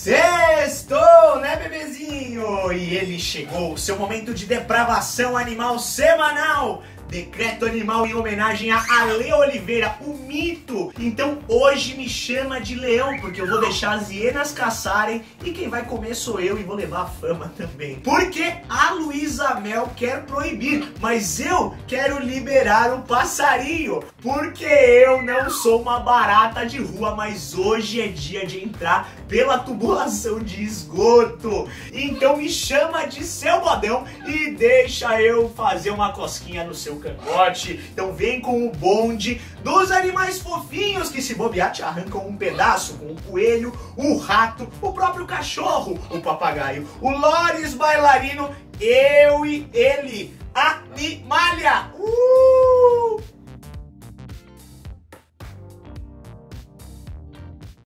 Sextou, né, bebezinho? E ele chegou, seu momento de depravação animal semanal. Decreto animal em homenagem a Ale Oliveira, o mito. Então hoje me chama de leão, porque eu vou deixar as hienas caçarem e quem vai comer sou eu e vou levar a fama também. Porque a Luísa Mel quer proibir, mas eu quero liberar o passarinho. Porque eu não sou uma barata de rua, mas hoje é dia de entrar pela tubulação de esgoto. Então me chama de seu bodão e deixa eu fazer uma cosquinha no seu cangote. Então vem com o bonde dos animais fofinhos que se bobear te arrancam um pedaço, com o coelho, o rato, o próprio cachorro, o papagaio, o Loris bailarino, eu e ele, Animalia!